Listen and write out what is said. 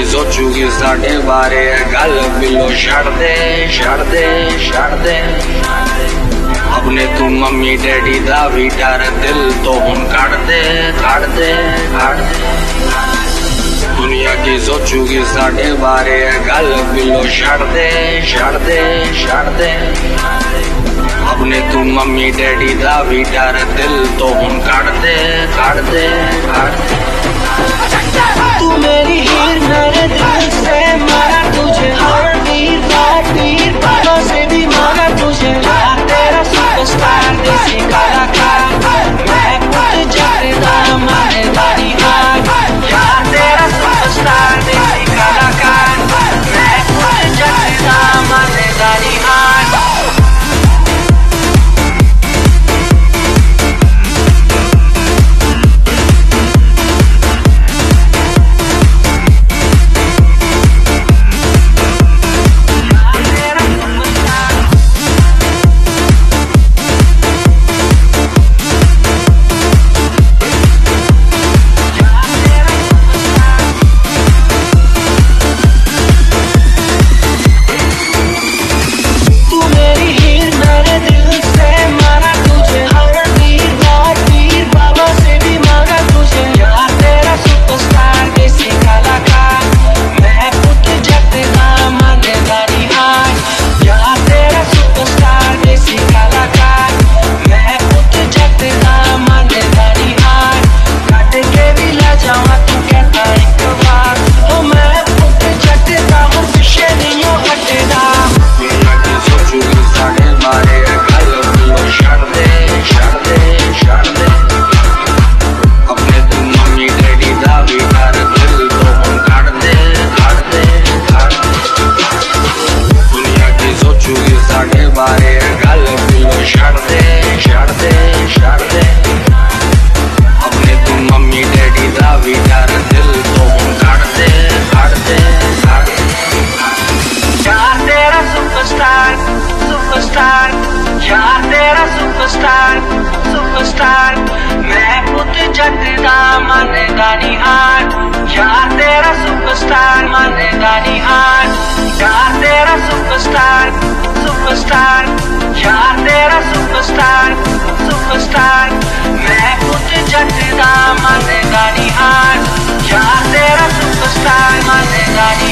सोचूगी साढ़े बारे गल बिलो छड़ दे छड़ दे छड़ दे। अपने तू मम्मी डैडी दा भी डर दिल तो हुन कड़ दे कड़ दे कड़ दे। दुनिया की सोचूगी साढ़े बारे गल बिलो छड़ दे छड़ दे छड़ दे। अपने तू मम्मी डैडी दा भी डर दिल तो हुन कड़ दे कड़ दे कड़ दे। तू मेरी हीर मेरे दिल से मारा तुझे हर वीर बाबा से भी मांगा तुझे। यार तेरा सुपरस्टार देसी कलाकार मैं खुद जाता मारे दाढ़ी हाथ। यार तेरा सुपरस्टार देसी कलाकार मैं खुद जाता मारे दाढ़ी हाथ। सुपरस्टार मैं पुत जटदा मानेगा नी हार। यार तेरा सुपरस्टार मानेगा नी हार। यार तेरा सुपरस्टार सुपरस्टार यार तेरा सुपरस्टार मैं पुत जटदा मानेगा नी हार। यार तेरा सुपरस्टार मानेगा नी